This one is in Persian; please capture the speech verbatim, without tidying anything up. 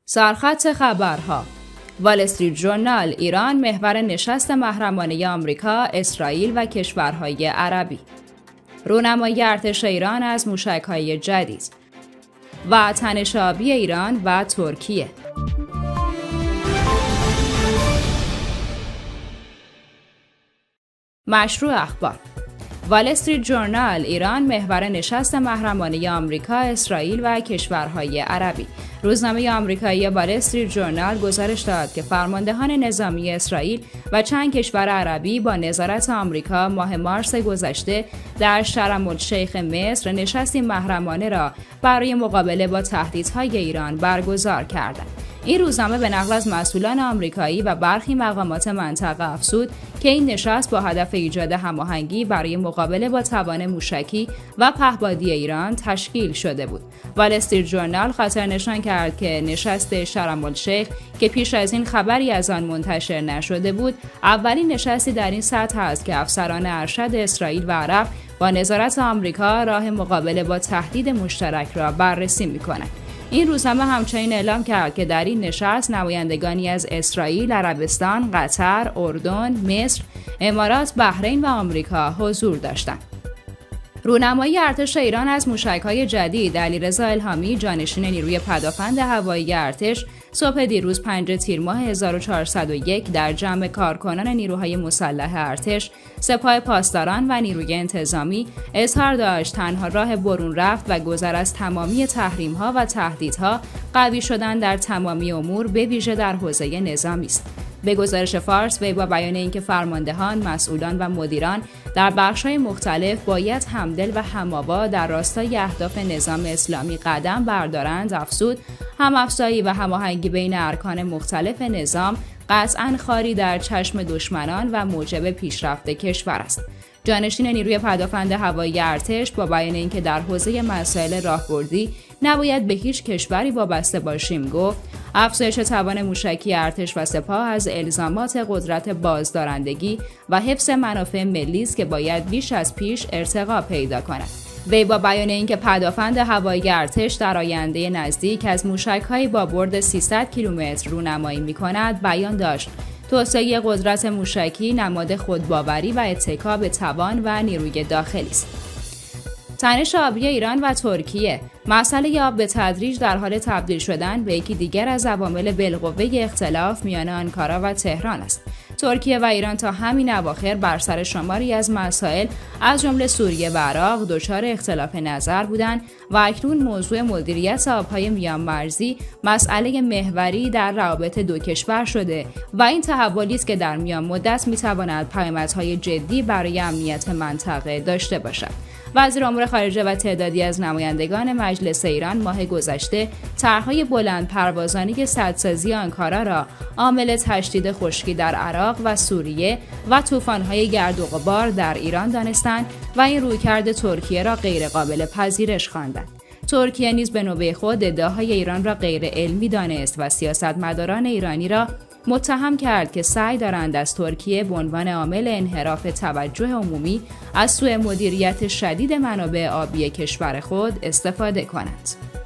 سرخط خبرها: وال استریت ژورنال: ایران محور نشست محرمانه آمریکا، اسرائیل و کشورهای عربی. رونمایی ارتش ایران از موشک‌های جدید و تنش آبی ایران و ترکیه. مشروع اخبار: وال استریت ژورنال: ایران محور نشست محرمانه آمریکا، اسرائیل و کشورهای عربی. روزنامه آمریکایی وال استریت ژورنال گزارش داد که فرماندهان نظامی اسرائیل و چند کشور عربی با نظارت آمریکا ماه مارس گذشته در شرم الشیخ مصر نشستی محرمانه را برای مقابله با تهدیدهای ایران برگزار کردند. این روزنامه به نقل از مسئولان آمریکایی و برخی مقامات منطقه افزود که این نشست با هدف ایجاد هماهنگی برای مقابله با توان موشکی و پهپادی ایران تشکیل شده بود. وال استریت ژورنال خاطر نشان کرد که نشست شرم الشیخ که پیش از این خبری از آن منتشر نشده بود، اولین نشستی در این سطح است که افسران ارشد اسرائیل و عرب با نظارت آمریکا راه مقابله با تهدید مشترک را بررسی می‌کنند. این روزنامه همچنین اعلام کرد که در این نشست نمایندگانی از اسرائیل، عربستان، قطر، اردن، مصر، امارات، بحرین و آمریکا حضور داشتند. رونمایی ارتش ایران از موشک‌های جدید: علیرضا الهامی، جانشین نیروی پدافند هوایی ارتش، صبح دیروز پنجم تیر ماه هزار و چهارصد و یک در جمع کارکنان نیروهای مسلح ارتش، سپاه پاسداران و نیروی انتظامی اظهار داشت تنها راه برون رفت و گذر از تمامی تحریم‌ها و تهدیدها قوی شدن در تمامی امور، به ویژه در حوزه نظامی است. به گزارش فارس، وی با بیان اینکه فرماندهان، مسئولان و مدیران در بخش‌های مختلف باید همدل و هم‌آوا در راستای اهداف نظام اسلامی قدم بردارند، افزود هم‌افزایی و هماهنگی بین ارکان مختلف نظام قطعاً خاری در چشم دشمنان و موجب پیشرفت کشور است. جانشین نیروی پدافند هوایی ارتش با بیان اینکه در حوزه مسائل راهبردی نباید به هیچ کشوری وابسته باشیم گفت افزایش توان موشکی ارتش و سپاه از الزامات قدرت بازدارندگی و حفظ منافع ملی است که باید بیش از پیش ارتقا پیدا کند. وی با بیان اینکه پدافند هوایی ارتش در آینده نزدیک از موشک‌های با برد سیصد کیلومتر رونمایی می‌کند، بیان داشت توسعه قدرت موشکی نماد خودباوری و اتکا به توان و نیروی داخلی است. تنش آبی ایران و ترکیه: مسئله آب به تدریج در حال تبدیل شدن به یکی دیگر از عوامل بالقوه اختلاف میان آنکارا و تهران است. ترکیه و ایران تا همین اواخر بر سر شماری از مسائل از جمله سوریه و عراق دچار اختلاف نظر بودند و اکنون موضوع مدیریت آبهای میان مرزی مسئله محوری در روابط دو کشور شده و این تحولی است که در میان مدت میتواند پیامدهای جدی برای امنیت منطقه داشته باشد. وزیر امور خارجه و تعدادی از نمایندگان مجلس ایران ماه گذشته طرح‌های بلند پروازانی سدسازی آنکارا را عامل تشدید خشکی در عراق و سوریه و طوفان‌های گرد و غبار در ایران دانستند و این رویکرد ترکیه را غیرقابل پذیرش خواندند. ترکیه نیز به نوبه خود ادعاهای ایران را غیر علمی دانست و سیاستمداران ایرانی را متهم کرد که سعی دارند از ترکیه به عنوان عامل انحراف توجه عمومی از سوء مدیریت شدید منابع آبی کشور خود استفاده کنند.